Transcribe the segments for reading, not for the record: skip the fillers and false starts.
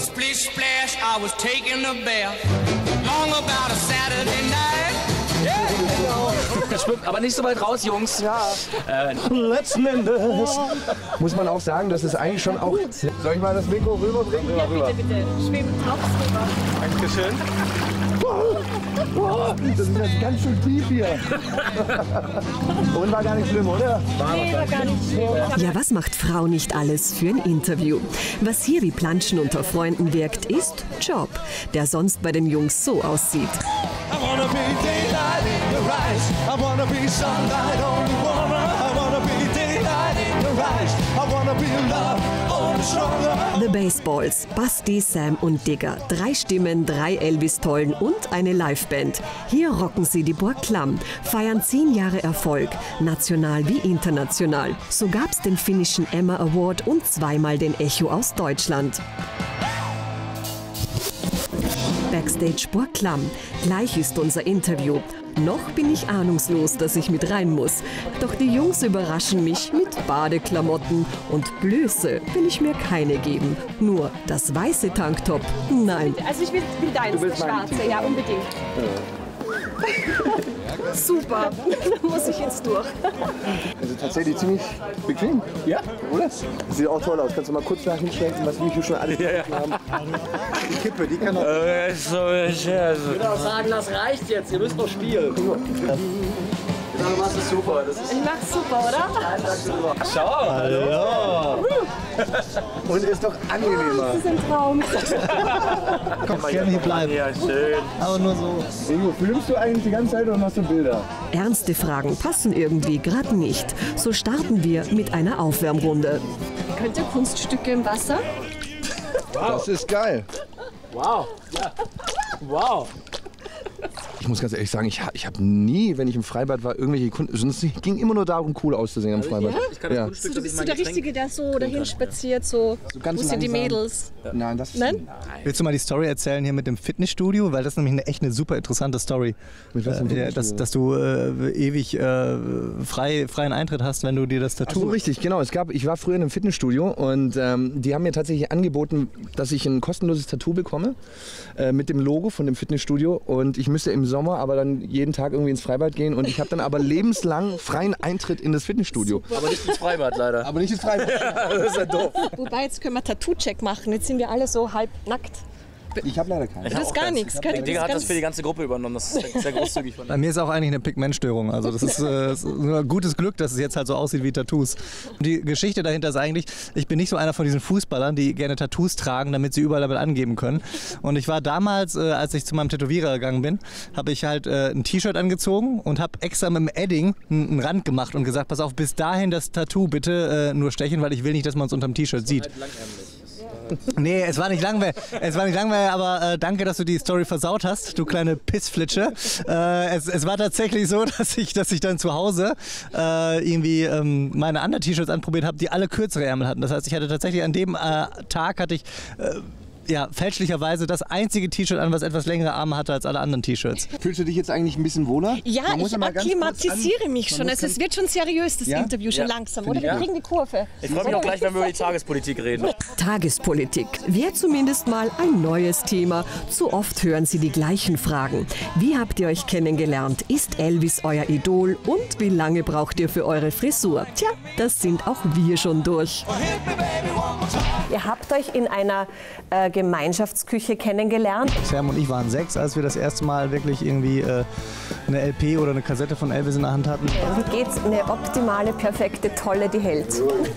Splish splash, I was taking a bath. Long about a Saturday night. Das schwimmt aber nicht so weit raus, Jungs. Ja. Letzten Endes muss man auch sagen, dass es eigentlich schon auch... Soll ich mal das Mikro rüberbringen? Ja, bitte, bitte. Schweben drauf rüber. Dankeschön. Das ist jetzt ganz schön tief hier. Und war gar nicht schlimm, oder? Nee, war gar nicht schlimm. Ja, was macht Frau nicht alles für ein Interview? Was hier wie Planschen unter Freunden wirkt, ist Job, der sonst bei den Jungs so aussieht. I wanna be daylight in your eyes. I wanna be sunlight on the water. I wanna be daylight in your eyes. I wanna be love on the stronger. The Baseballs, Basti, Sam und Digger. 3 Stimmen, 3 Elvis-Tollen und eine Liveband. Hier rocken sie die Burg Klamm, feiern 10 Jahre Erfolg, national wie international. So gab's den finnischen Emma Award und 2-mal den Echo aus Deutschland. Backstage Burg Klamm. Gleich ist unser Interview. Noch bin ich ahnungslos, dass ich mit rein muss. Doch die Jungs überraschen mich mit Badeklamotten. Und Blöße will ich mir keine geben. Nur das weiße Tanktop, nein. Also ich will deins, das schwarze, ja unbedingt. Super, da muss ich jetzt durch. Also tatsächlich ziemlich bequem. Ja. Oder? Das sieht auch toll aus. Kannst du mal kurz nach hinstellen, was wir hier schon alles haben? Die Kippe, die kann auch... Ich würde auch sagen, das reicht jetzt. Ihr müsst noch spielen. Du machst es super. Ich mach's super, oder? Schau, hallo. Und ist doch angenehmer. Das ist ein Traum. Komm, gerne hier bleiben. Ja, schön. Aber nur so. Ingo, filmst du eigentlich die ganze Zeit oder machst du Bilder? Ernste Fragen passen irgendwie gerade nicht. So starten wir mit einer Aufwärmrunde. Könnt ihr Kunststücke im Wasser? Das ist geil. Wow. Ja. Wow. Ich muss ganz ehrlich sagen, ich habe nie, wenn ich im Freibad war, irgendwelche Kunden. Es ging immer nur darum, cool auszusehen am Freibad. Ich kann das Kunststück, Du bist so der Richtige, der so dahin spaziert, so ganz wo sind die langsam. Mädels? Nein, das Nein? Willst du mal die Story erzählen hier mit dem Fitnessstudio? Weil das ist nämlich echt eine super interessante Story. Mit was denn dass du ewig freien Eintritt hast, wenn du dir das Tattoo... So richtig, genau. Ich war früher in einem Fitnessstudio und die haben mir tatsächlich angeboten, dass ich ein kostenloses Tattoo bekomme mit dem Logo von dem Fitnessstudio und ich müsste im Sommer aber dann jeden Tag irgendwie ins Freibad gehen und ich habe dann aber lebenslang freien Eintritt in das Fitnessstudio. Aber nicht ins Freibad leider. Aber nicht ins Freibad. Das ist ja doof. Wobei, jetzt können wir Tattoo-Check machen. Jetzt sind wir alle so halb nackt. Ich habe leider keinen. Das ist gar nichts. Der Digga hat das für die ganze Gruppe übernommen. Das ist sehr großzügig von ihm. Bei mir ist auch eigentlich eine Pigmentstörung. Also das ist nur ein gutes Glück, dass es jetzt halt so aussieht wie Tattoos. Und die Geschichte dahinter ist eigentlich, ich bin nicht so einer von diesen Fußballern, die gerne Tattoos tragen, damit sie überall damit angeben können. Und ich war damals, als ich zu meinem Tätowierer gegangen bin, habe ich halt ein T-Shirt angezogen und habe extra mit dem Edding einen Rand gemacht und gesagt, pass auf, bis dahin das Tattoo bitte nur stechen, weil ich will nicht, dass man es unterm T-Shirt sieht. Nee, es war nicht langweilig, aber danke, dass du die Story versaut hast, du kleine Pissflitsche. Es war tatsächlich so, dass ich dann zu Hause irgendwie meine anderen T-Shirts anprobiert habe, die alle kürzere Ärmel hatten. Das heißt, ich hatte tatsächlich an dem Tag fälschlicherweise das einzige T-Shirt an, was etwas längere Arme hatte als alle anderen T-Shirts. Fühlst du dich jetzt eigentlich ein bisschen wohler? Ja, ich akklimatisiere mich schon. Es wird schon seriös, das Interview, schon langsam, oder? Wir kriegen die Kurve. Ich freue mich auch gleich, wenn wir über die Tagespolitik reden. Tagespolitik wäre zumindest mal ein neues Thema. Zu oft hören Sie die gleichen Fragen. Wie habt ihr euch kennengelernt? Ist Elvis euer Idol? Und wie lange braucht ihr für eure Frisur? Tja, das sind auch wir schon durch. Ihr habt euch in einer Gemeinschaftsküche kennengelernt. Sam und ich waren 6, als wir das erste Mal wirklich irgendwie eine LP oder eine Kassette von Elvis in der Hand hatten. Wie geht's? Eine optimale, perfekte, tolle, die hält.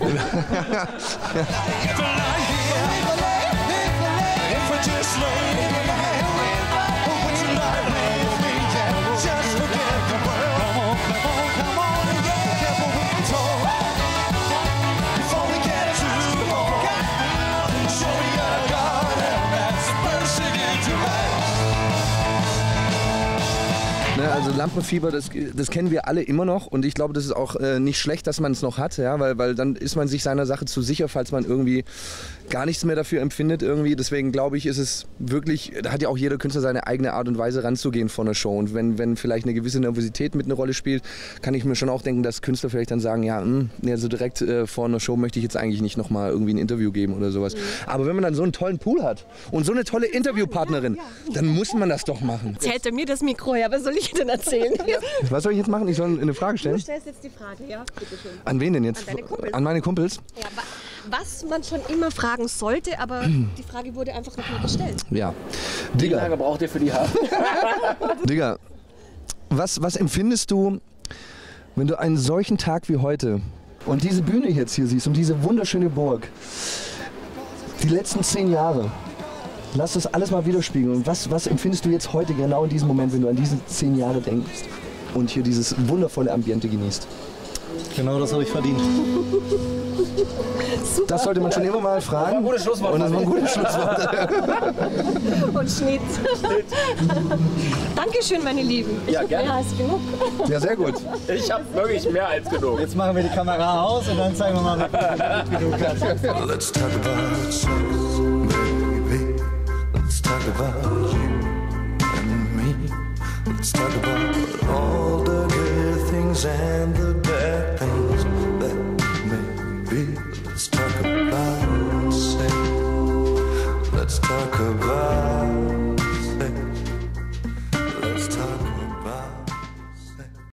Also Lampenfieber, das kennen wir alle immer noch und ich glaube, das ist auch nicht schlecht, dass man es noch hat, ja, weil dann ist man sich seiner Sache zu sicher, falls man irgendwie gar nichts mehr dafür empfindet irgendwie. Deswegen glaube ich, ist es wirklich, da hat ja auch jeder Künstler seine eigene Art und Weise ranzugehen vor einer Show. Und wenn vielleicht eine gewisse Nervosität mit eine Rolle spielt, kann ich mir schon auch denken, dass Künstler vielleicht dann sagen, ja, nee, so direkt vor einer Show möchte ich jetzt eigentlich nicht nochmal irgendwie ein Interview geben oder sowas. Aber wenn man dann so einen tollen Pool hat und so eine tolle Interviewpartnerin, dann muss man das doch machen. Jetzt hält er mir das Mikro her, was soll ich denn erzählen? Was soll ich jetzt machen? Ich soll eine Frage stellen? Du stellst jetzt die Frage, ja, bitteschön. An wen denn jetzt? An deine Kumpels. An meine Kumpels? Ja, was man schon immer fragen sollte, aber die Frage wurde einfach noch nie gestellt. Ja. Wie Digga, lange braucht ihr für die Haare? Digga, was empfindest du, wenn du einen solchen Tag wie heute und diese Bühne jetzt hier siehst und diese wunderschöne Burg, die letzten 10 Jahre, lass das alles mal widerspiegeln. Und was empfindest du jetzt heute genau in diesem Moment, wenn du an diese 10 Jahre denkst und hier dieses wundervolle Ambiente genießt? Genau das habe ich verdient. Das sollte man schon immer mal fragen. Das war ein gutes Schlusswort. Und das war ein gutes Schlusswort. Und Schnitt. Dankeschön, meine Lieben. Ja, gerne. Mehr als genug. Ja, sehr gut. Ich habe wirklich mehr als genug. Jetzt machen wir die Kamera aus und dann zeigen wir mal, wie du kannst. Let's talk about sex, baby. Let's talk about you and me. Let's talk about all the good things and the bad things that may be. Let's talk about sex. Let's talk about